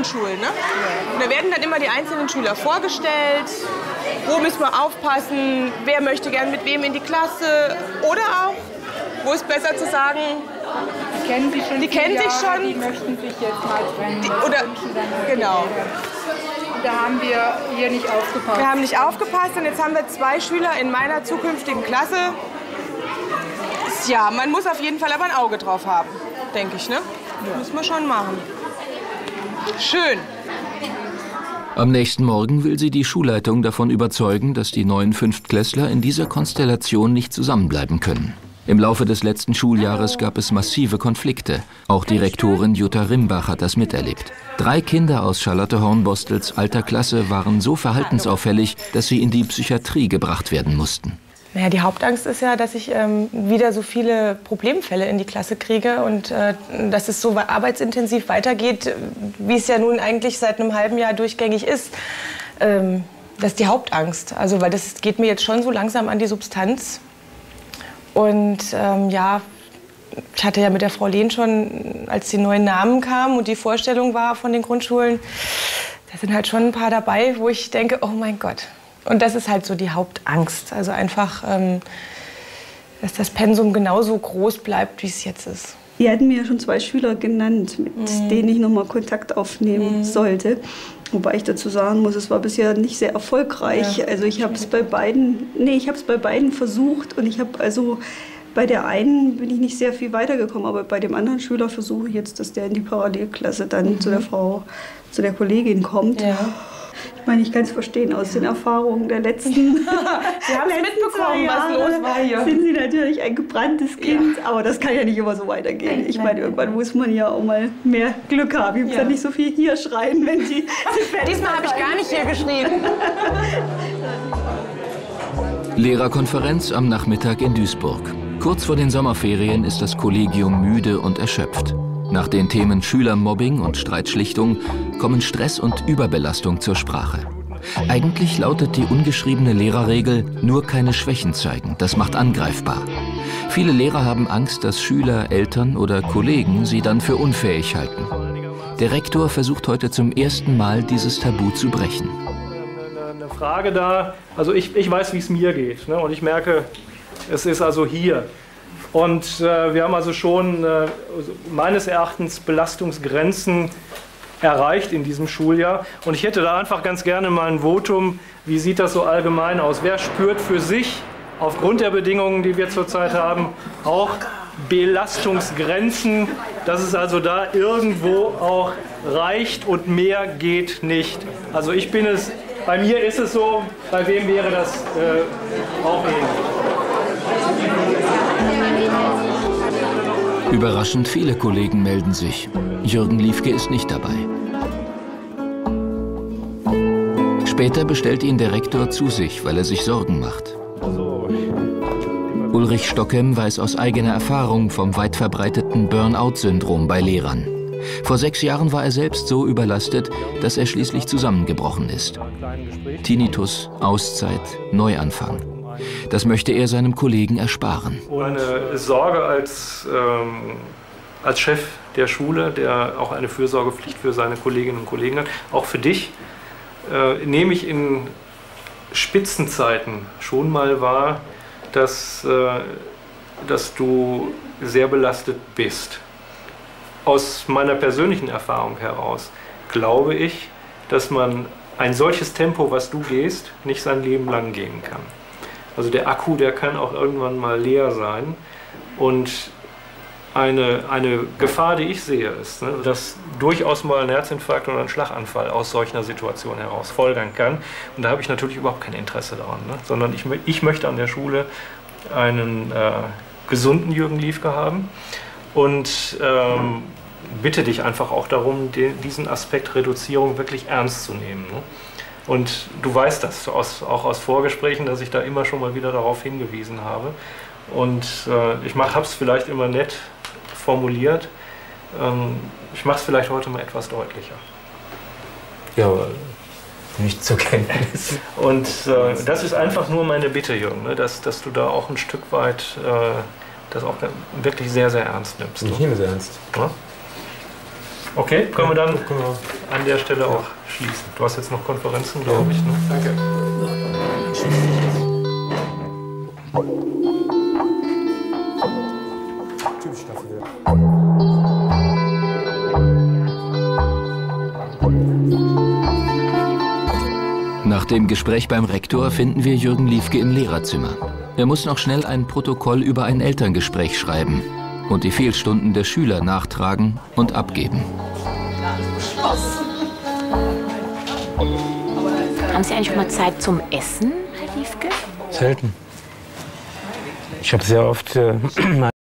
Schulen, ne? Und da werden dann immer die einzelnen Schüler vorgestellt. Wo müssen wir aufpassen? Wer möchte gern mit wem in die Klasse? Oder auch, wo ist besser zu sagen, die kennen sich schon. Die möchten sich jetzt mal trennen. Genau. Da haben wir hier nicht aufgepasst. Wir haben nicht aufgepasst und jetzt haben wir 2 Schüler in meiner zukünftigen Klasse. Ja, man muss auf jeden Fall aber ein Auge drauf haben, denke ich, ne? Ja. Muss man schon machen. Schön. Am nächsten Morgen will sie die Schulleitung davon überzeugen, dass die neuen Fünftklässler in dieser Konstellation nicht zusammenbleiben können. Im Laufe des letzten Schuljahres gab es massive Konflikte. Auch die Rektorin Jutta Rimbach hat das miterlebt. 3 Kinder aus Charlotte-Hornbostels alter Klasse waren so verhaltensauffällig, dass sie in die Psychiatrie gebracht werden mussten. Naja, die Hauptangst ist ja, dass ich wieder so viele Problemfälle in die Klasse kriege und dass es so arbeitsintensiv weitergeht, wie es ja nun eigentlich seit einem halben Jahr durchgängig ist. Das ist die Hauptangst. Also, weil das geht mir jetzt schon so langsam an die Substanz. Und ja, ich hatte ja mit der Frau Lehn schon, als die neuen Namen kamen und die Vorstellung war von den Grundschulen, da sind halt schon ein paar dabei, wo ich denke, oh mein Gott. Und das ist halt so die Hauptangst. Also einfach, dass das Pensum genauso groß bleibt, wie es jetzt ist. Die hatten mir ja schon 2 Schüler genannt, mit denen ich noch mal Kontakt aufnehmen sollte. Wobei ich dazu sagen muss, es war bisher nicht sehr erfolgreich. Ja. Also ich habe es bei beiden versucht und ich habe also bei der einen bin ich nicht sehr viel weitergekommen, aber bei dem anderen Schüler versuche ich jetzt, dass der in die Parallelklasse dann zu der Kollegin kommt. Ja. Ich meine, ich kann es verstehen aus den Erfahrungen der letzten Sie haben es mitbekommen, was los war hier. Sind Sie natürlich ein gebranntes Kind, aber das kann ja nicht immer so weitergehen. Ich meine, irgendwann muss man ja auch mal mehr Glück haben. Ich muss ja nicht so viel hier schreien, wenn Sie... Diesmal habe ich gar nicht hier geschrien. Lehrerkonferenz am Nachmittag in Duisburg. Kurz vor den Sommerferien ist das Kollegium müde und erschöpft. Nach den Themen Schülermobbing und Streitschlichtung kommen Stress und Überbelastung zur Sprache. Eigentlich lautet die ungeschriebene Lehrerregel, nur keine Schwächen zeigen, das macht angreifbar. Viele Lehrer haben Angst, dass Schüler, Eltern oder Kollegen sie dann für unfähig halten. Der Rektor versucht heute zum ersten Mal, dieses Tabu zu brechen. Eine Frage da, also ich weiß, wie es mir geht, ne? Und ich merke, es ist also hier. Und wir haben also schon meines Erachtens Belastungsgrenzen erreicht in diesem Schuljahr. Und ich hätte da einfach ganz gerne mal ein Votum, wie sieht das so allgemein aus? Wer spürt für sich, aufgrund der Bedingungen, die wir zurzeit haben, auch Belastungsgrenzen, dass es also da irgendwo auch reicht und mehr geht nicht? Also ich bin es, bei mir ist es so, bei wem wäre das auch ähnlich? Überraschend viele Kollegen melden sich. Jürgen Liefke ist nicht dabei. Später bestellt ihn der Rektor zu sich, weil er sich Sorgen macht. Ulrich Stockem weiß aus eigener Erfahrung vom weit verbreiteten Burnout-Syndrom bei Lehrern. Vor 6 Jahren war er selbst so überlastet, dass er schließlich zusammengebrochen ist. Tinnitus, Auszeit, Neuanfang. Das möchte er seinem Kollegen ersparen. Meine Sorge als Chef der Schule, der auch eine Fürsorgepflicht für seine Kolleginnen und Kollegen hat, auch für dich, nehme ich in Spitzenzeiten schon mal wahr, dass du sehr belastet bist. Aus meiner persönlichen Erfahrung heraus glaube ich, dass man ein solches Tempo, was du gehst, nicht sein Leben lang gehen kann. Also der Akku, der kann auch irgendwann mal leer sein. Und eine Gefahr, die ich sehe, ist, ne, dass durchaus mal ein Herzinfarkt oder ein Schlaganfall aus solch einer Situation heraus folgern kann. Und da habe ich natürlich überhaupt kein Interesse daran, ne? Sondern ich möchte an der Schule einen gesunden Jürgen Liefke haben und bitte dich einfach auch darum, diesen Aspekt Reduzierung wirklich ernst zu nehmen, ne? Und du weißt das auch aus Vorgesprächen, dass ich da immer schon mal wieder darauf hingewiesen habe. Und ich habe es vielleicht immer nett formuliert. Ich mache es vielleicht heute mal etwas deutlicher. Ja, aber nicht zur Kenntnis. Und das ist einfach nur meine Bitte, Jürgen, ne? dass du da auch ein Stück weit das auch wirklich sehr, sehr ernst nimmst. Ich nehme es ernst. Ja? Okay, können wir dann an der Stelle auch schließen. Du hast jetzt noch Konferenzen, glaube ich. Ne? Danke. Nach dem Gespräch beim Rektor finden wir Jürgen Liefke im Lehrerzimmer. Er muss noch schnell ein Protokoll über ein Elterngespräch schreiben und die Fehlstunden der Schüler nachtragen und abgeben. Haben Sie eigentlich mal Zeit zum Essen, Herr Liefke? Selten. Ich habe sehr oft